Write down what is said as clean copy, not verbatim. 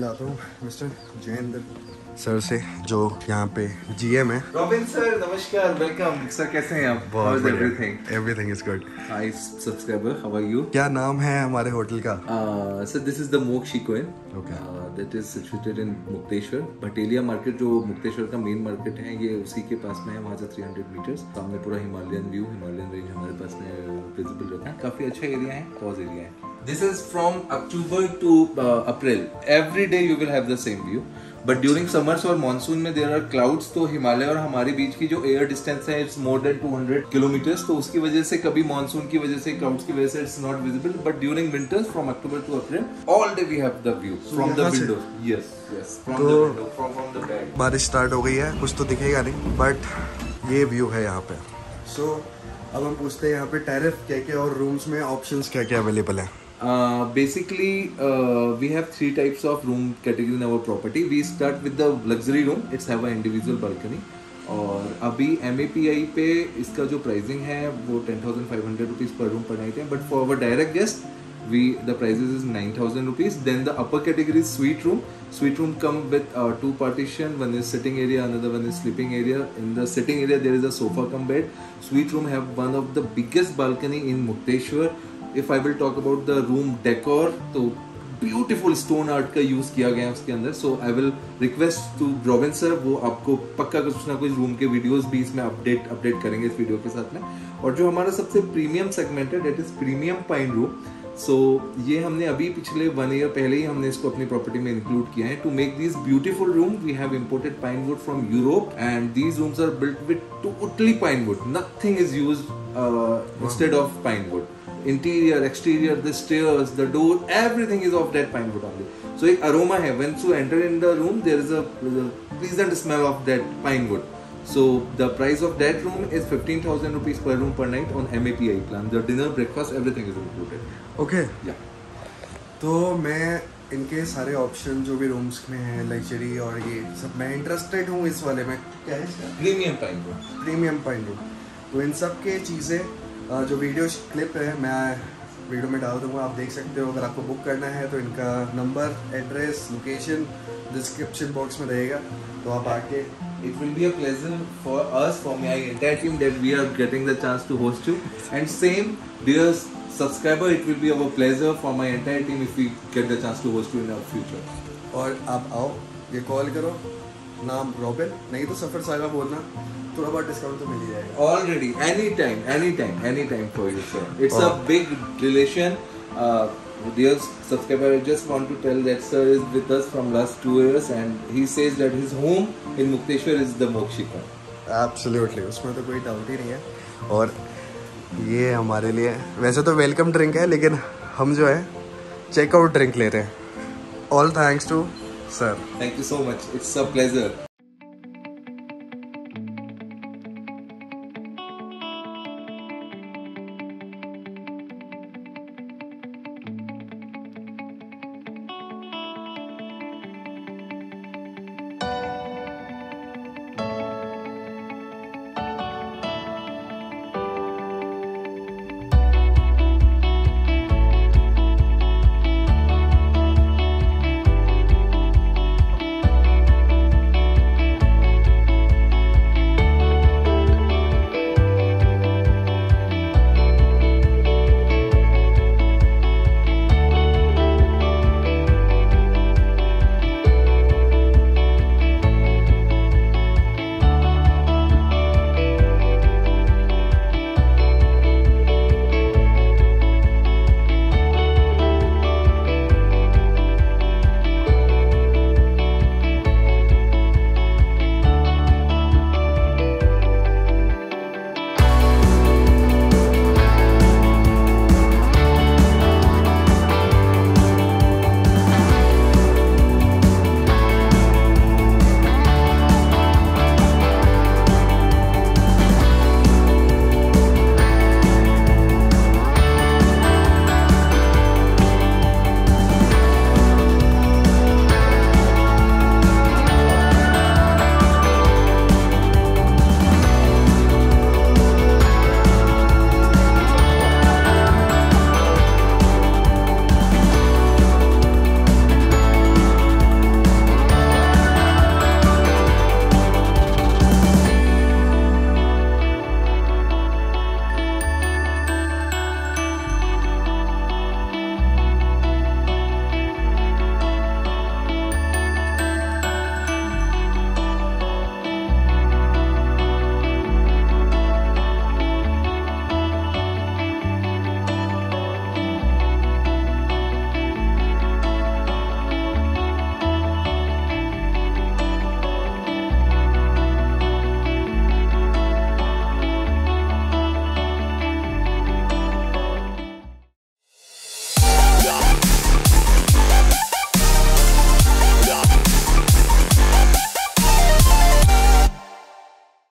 मिलाता हूँ mister Jayendra sir से, जो यहाँ पे जीएम है। रॉबिन सर नमस्कार, वेलकम सर, कैसे हैं आप? बहुत बढ़िया, everything is good. Hi subscriber, how are you? क्या नाम है हमारे होटल का? Sir this is the Mokshiko inn, that is situated in Mukteshwar Bhatelia market. जो मुक्तेश्वर का मेन मार्केट है ये उसी के पास में है, वहाँ से 300 मीटर्स सामने पूरा हिमालयन व्यू, हिमालयन रेंज हमारे पास में विजिबल रहता है। काफी अच्छा एरिया है, पॉज एरिया है। This is from October to April. Every day you will have the same view. But during summers और मानसून में there are clouds, तो हिमालय और हमारे बीच की जो एयर डिस्टेंस है it's more than 200 किलोमीटर्स, तो उसकी वजह से कभी मानसून की वजह से, क्लाउड्स की वजह से it's not visible. But during winters from October to April, all day we have the view from the window. Yes, from the window, from the bed. बारिश स्टार्ट हो गई है, कुछ तो दिखेगा नहीं, बट ये व्यू है यहाँ पे। So अब हम पूछते हैं यहाँ पे टैरिफ क्या क्या और रूम्स में ऑप्शंस क्या क्या अवेलेबल है। Basically, we have 3 types of room category in our property. We start with the luxury room. It's have an individual balcony. और अभी MAPI पे इसका जो प्राइसिंग है वो 10,500 रुपीज़ पर रूम पर नाइट है. But for our direct guest the prices is 9,000 rupees. Then the upper category is suite room. Suite room come with 2 partition. One is sitting area, another one is sleeping area. In the sitting area there is a sofa cum bed. Suite room have one of the biggest balcony in Mukteshwar. If I will talk about the room decor, तो beautiful stone art का use किया गया है उसके अंदर. So I will request to Robin sir, वो आपको पक्का कुछ ना कुछ रूम के वीडियोस भी इसमें अपडेट करेंगे इस वीडियो के साथ में. और जो हमारा सबसे प्रीमियम सेगमेंट है that is premium pine room. So ये हमने अभी पिछले 1 year पहले ही हमने इसको अपनी प्रॉपर्टी में इंक्लूड किया है. To make these beautiful room, we have imported pine wood from Europe, and these rooms are built with totally pine wood. Nothing is used instead of pine wood. Interior, exterior, the stairs, the door, everything is of that pine wood only. So एक aroma है. Once you enter in the room, there is a pleasant smell of that pine wood. So the price of that room is 15,000 rupees per room per night on MAPI plan. The dinner, breakfast, everything is included. Okay. Yeah. तो मैं इनके सारे option जो भी rooms में हैं, luxury और ये सब, मैं इंटरेस्टेड हूँ इस वाले में. क्या है इसका? Premium pine room. Premium pine room. तो इन सब के चीज़ें जो वीडियो क्लिप है मैं वीडियो में डाल दूंगा, आप देख सकते हो. अगर आपको बुक करना है तो इनका number, address, location description box में रहेगा, तो आप आके. It will be a pleasure for us, for my entire team, that we are getting the chance to host you. And same, dear subscriber, it will be our pleasure for my entire team if we get the chance to host you in our future. और आप आओ, ये call करो, नाम robin, नहीं तो सफर saga बोलना, थोड़ा बहुत डिस्काउंट तो मिल ही जाएगा. Already, anytime for you, sir. It's a big relation. Dear subscriber, I just want to tell that sir is with us from last 2 years, and he says that his home in Mukteshwar is the Mokshika. Absolutely, उसमें तो कोई doubt ही नहीं है. और ये हमारे लिए वैसे तो वेलकम ड्रिंक है, लेकिन हम जो है चेकआउट ड्रिंक ले रहे हैं. All thanks to sir. Thank you so much. It's a pleasure.